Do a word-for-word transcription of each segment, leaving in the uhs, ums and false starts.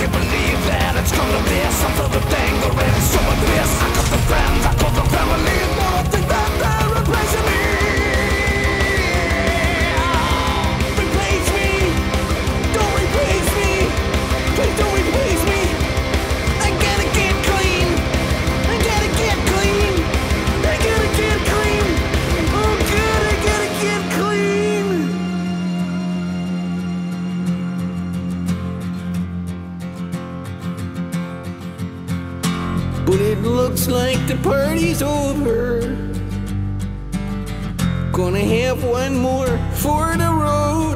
can't believe that it's gonna be something that dangerous. So with this, I got the friends, I got the family. No, I think that they're replacing me. Replace me, don't replace me. Please don't replace me. I gotta get clean. I gotta get clean. I gotta get clean. Oh God, I gotta get clean. But it looks like the party's over. Gonna have one more for the road.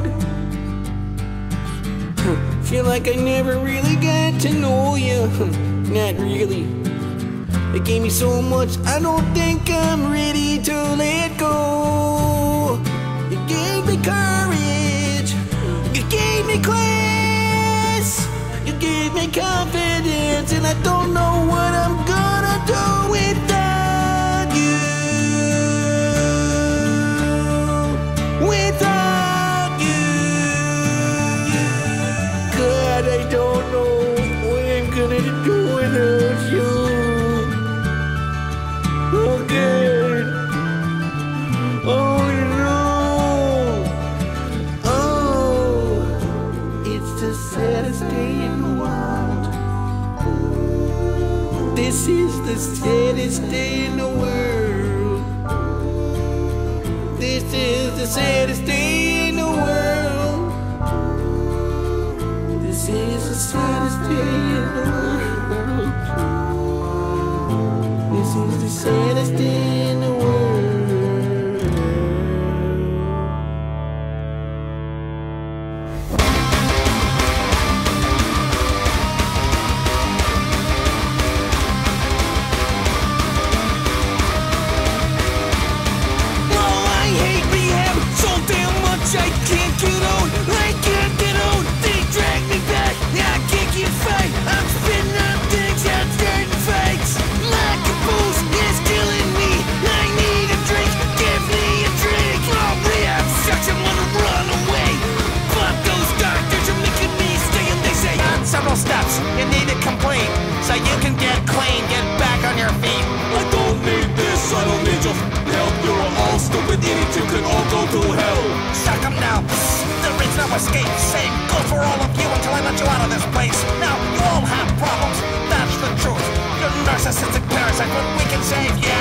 Feel like I never really got to know you. Not really. It gave me so much, I don't think I'm ready to let go. You gave me courage. You gave me class. You gave me confidence. And I don't know what I'm gonna do without you. Without you. God, I don't know what I'm gonna do without you. Oh God. Oh no. Oh, it's the saddest day in the world. This is the saddest day in the world. This is the saddest day in the world. This is the saddest day in the world. This is the saddest day in the world. I can't get out, I can't get out. They drag me back, I can't get fight. I'm spitting on dicks, I'm starting fights. Lack of booze is killing me. I need a drink, give me a drink. Oh, rehab sucks, I wanna run away. But those doctors are making me stay, and they say on several steps you need to complete so you can get clean, get back on your feet. I don't need this, I don't need your help. You're all stupid idiots, you can all go to hell. Suck 'em now, there is no escape. Same goes for all of you until I let you out of this place. Now, you all have problems, that's the truth. You're narcissistic parasites, but we can save you.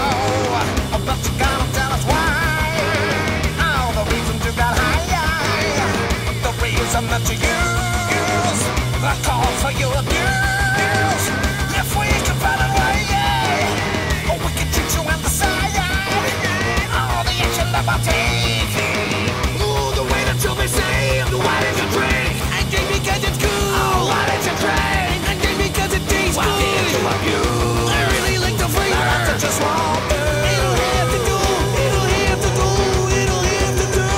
I bet you gotta tell us why. All the reasons you got high. The reason that you use the calls for you abuse. If we can find a way, yeah, or we can treat you on the side. All the action that I'll take. Ooh, the way that you'll be saved. Why did you drink? I drink because it's cool. Oh, why did you drink? I drink because it tastes good. Why did you abuse? I really like the flavor. That's what just won't do. It'll have to do. It'll have to do. It'll have to do.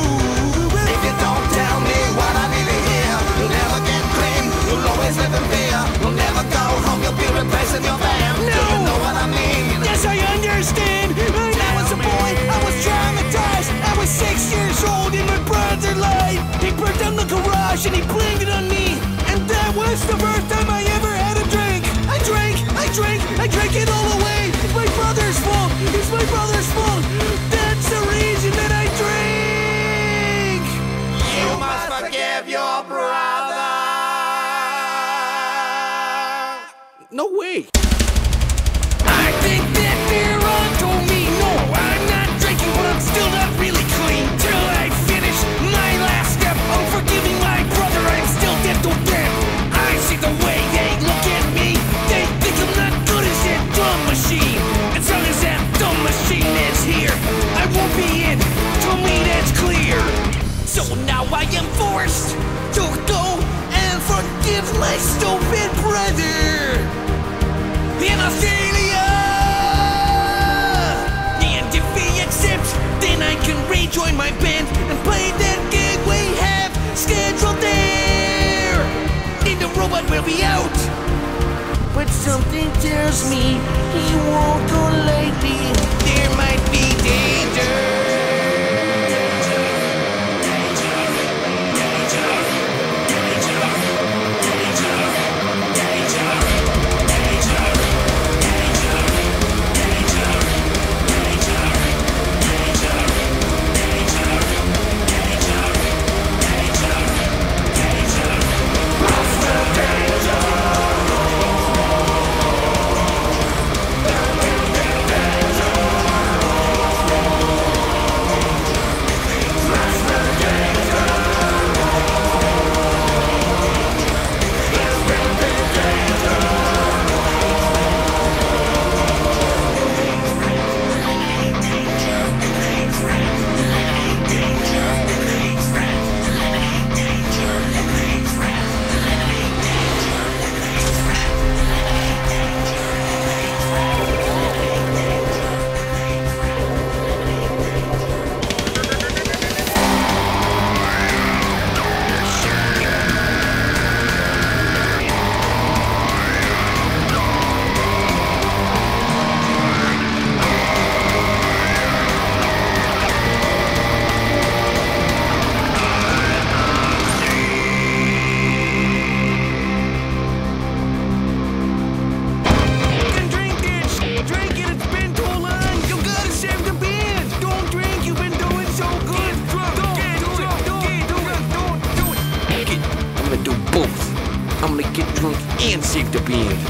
If you don't tell me what I need to hear, you'll never get clean. You'll always live in fear. You'll never go home. You'll be replacing your van. No. Do you know what I mean? Yes, I understand. When I was a boy, I was traumatized. I was six years old and my brother lied. He burnt down the garage and he blamed it on me. And that was the first time I ever had a drink. I drank, I drank, I drank it all away. It's my brother's fault. It's my brother's fault. That's the reason that I drink. You must forgive your brother. No way. I think that they're on to me. No, I'm not drinking, but I'm still not really clean. Till I finish my last step of forgiving my brother, I'm still dead to them. I see the way they look at me. They think I'm not good as that dumb machine. As long as that dumb machine is here, I won't be in. To me, that's clear. So now I am forced to go and forgive my stupid brother in Australia. And if he accepts, then I can rejoin my band and play that gig we have scheduled there. And the robot will be out. But something tells me he won't go lightly. There might be danger. Danger, danger, danger, danger, danger. both. I'm gonna get drunk and save the band.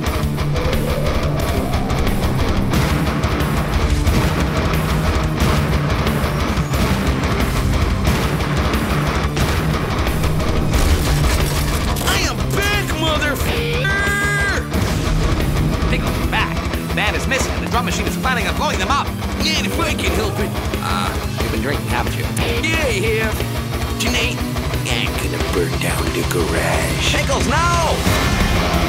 I am back, motherfucker! Pickles are back. The band is missing, and the drum machine is planning on blowing them up. And if I can help it. Uh, you've been drinking, haven't you? Yeah, I have. Tonight, I'm gonna burn down the garage. Pickles, no!